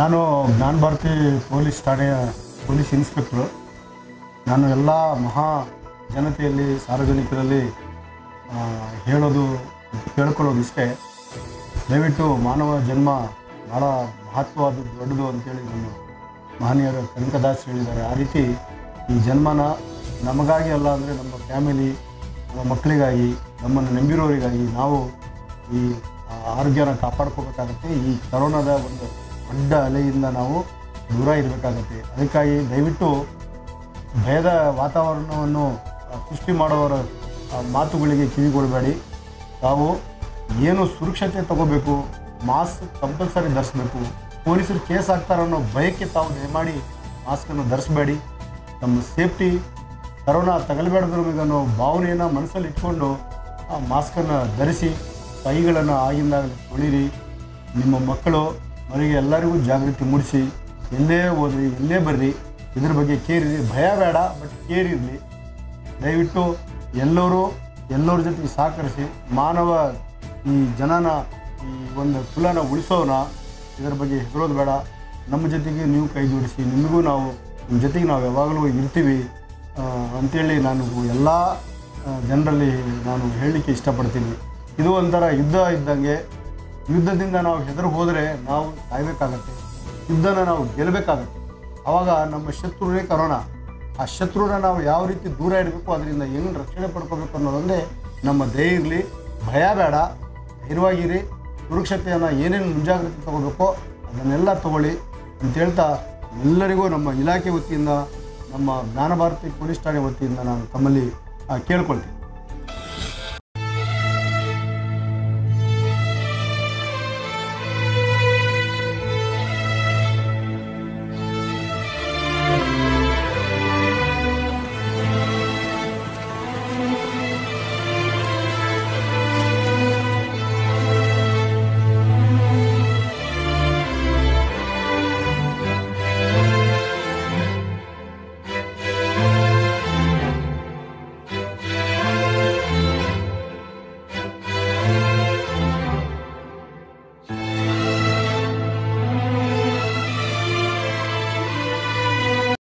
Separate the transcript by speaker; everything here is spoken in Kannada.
Speaker 1: ನಾನು ಜ್ಞಾನ ಭಾರತಿ ಪೊಲೀಸ್ ಠಾಣೆಯ ಪೊಲೀಸ್ ಇನ್ಸ್ಪೆಕ್ಟ್ರು. ನಾನು ಎಲ್ಲ ಮಹಾ ಜನತೆಯಲ್ಲಿ ಸಾರ್ವಜನಿಕರಲ್ಲಿ ಹೇಳೋದು ಕೇಳ್ಕೊಳ್ಳೋದು ಇಷ್ಟೇ. ದಯವಿಟ್ಟು ಮಾನವ ಜನ್ಮ ಭಾಳ ಮಹತ್ವವಾದ ದೊಡ್ಡದು ಅಂತೇಳಿ ನಮ್ಮ ಮಹನೀಯರು ಕನಕದಾಸ್ ಹೇಳಿದ್ದಾರೆ. ಆ ರೀತಿ ಈ ಜನ್ಮನ ನಮಗಾಗಿ ಅಲ್ಲ ಅಂದರೆ ನಮ್ಮ ಫ್ಯಾಮಿಲಿ, ನಮ್ಮ ಮಕ್ಕಳಿಗಾಗಿ, ನಮ್ಮನ್ನು ನಂಬಿರೋರಿಗಾಗಿ ನಾವು ಈ ಆರೋಗ್ಯನ ಕಾಪಾಡ್ಕೋಬೇಕಾಗತ್ತೆ. ಈ ಕರೋನಾದ ಒಂದು ದೊಡ್ಡ ಅಲೆಯಿಂದ ನಾವು ದೂರ ಇರಬೇಕಾಗತ್ತೆ. ಅದಕ್ಕಾಗಿ ದಯವಿಟ್ಟು ಭಯದ ವಾತಾವರಣವನ್ನು ಸೃಷ್ಟಿ ಮಾಡೋವರ ಮಾತುಗಳಿಗೆ ಕಿವಿಗೊಡಬೇಡಿ. ತಾವು ಏನು ಸುರಕ್ಷತೆ ತಗೋಬೇಕು, ಮಾಸ್ಕ್ ಕಂಪಲ್ಸರಿ ಧರಿಸ್ಬೇಕು. ಪೊಲೀಸರು ಕೇಸ್ ಹಾಕ್ತಾರೆ ಅನ್ನೋ ಭಯಕ್ಕೆ ತಾವು ದಯಮಾಡಿ ಮಾಸ್ಕನ್ನು ಧರಿಸಬೇಡಿ. ನಮ್ಮ ಸೇಫ್ಟಿ, ಕರೋನಾ ತಗಲಬೇಡದ್ರ ಅನ್ನೋ ಭಾವನೆಯನ್ನು ಮನಸ್ಸಲ್ಲಿ ಇಟ್ಕೊಂಡು ಆ ಮಾಸ್ಕನ್ನು ಧರಿಸಿ, ಕೈಗಳನ್ನು ಆಗಿಂದಾಗ ತೊಳಿರಿ. ನಿಮ್ಮ ಮಕ್ಕಳು ಅವರಿಗೆ ಎಲ್ಲರಿಗೂ ಜಾಗೃತಿ ಮೂಡಿಸಿ, ಎಲ್ಲೇ ಹೋದ್ರಿ ಎಲ್ಲೇ ಬರ್ರಿ ಇದ್ರ ಬಗ್ಗೆ ಕೇರ್ ಇರಿ. ಭಯ ಬೇಡ, ಬಟ್ ಕೇರ್ ಇರಲಿ. ದಯವಿಟ್ಟು ಎಲ್ಲರ ಜೊತೆಗೆ ಸಹಕರಿಸಿ ಮಾನವ ಈ ಜನನ ಈ ಒಂದು ಕುಲನ ಉಳಿಸೋನ. ಇದರ ಬಗ್ಗೆ ಹೆದರೋದು ಬೇಡ. ನಮ್ಮ ಜೊತೆಗೆ ನೀವು ಕೈ ಜೋಡಿಸಿ, ನಿಮಗೂ ನಾವು ನಿಮ್ಮ ಜೊತೆಗೆ ನಾವು ಯಾವಾಗಲೂ ಇರ್ತೀವಿ ಅಂಥೇಳಿ ನಾನು ಎಲ್ಲ ಜನರಲ್ಲಿ ನಾನು ಹೇಳಲಿಕ್ಕೆ ಇಷ್ಟಪಡ್ತೀನಿ. ಇದು ಒಂಥರ ಯುದ್ಧ ಇದ್ದಂಗೆ. ಯುದ್ಧದಿಂದ ನಾವು ಹೆದರು ಹೋದರೆ ನಾವು ಸಾಯಬೇಕಾಗತ್ತೆ. ಯುದ್ಧನ ನಾವು ಗೆಲ್ಲಬೇಕಾಗತ್ತೆ. ಆವಾಗ ನಮ್ಮ ಶತ್ರುವೇ ಕರೋನಾ. ಆ ಶತ್ರುನ ನಾವು ಯಾವ ರೀತಿ ದೂರ ಇಡಬೇಕು, ಅದರಿಂದ ಹೆಂಗೆ ರಕ್ಷಣೆ ಪಡ್ಕೋಬೇಕು ಅನ್ನೋದೊಂದೇ ನಮ್ಮ ಧ್ಯೇಯ ಇರಲಿ. ಭಯ ಬೇಡ, ಧೈರ್ಯವಾಗಿರಿ. ಸುರಕ್ಷತೆಯನ್ನು ಏನೇನು ಮುಂಜಾಗ್ರತೆ ತಗೋಬೇಕೋ ಅದನ್ನೆಲ್ಲ ತಗೊಳ್ಳಿ ಅಂತ ಹೇಳ್ತಾ, ಎಲ್ಲರಿಗೂ ನಮ್ಮ ಇಲಾಖೆ ವತಿಯಿಂದ, ನಮ್ಮ ಜ್ಞಾನ ಭಾರತಿ ಪೊಲೀಸ್ ಠಾಣೆ ವತಿಯಿಂದ ನಾನು ತಮ್ಮಲ್ಲಿ ಕೇಳ್ಕೊಳ್ತೀನಿ.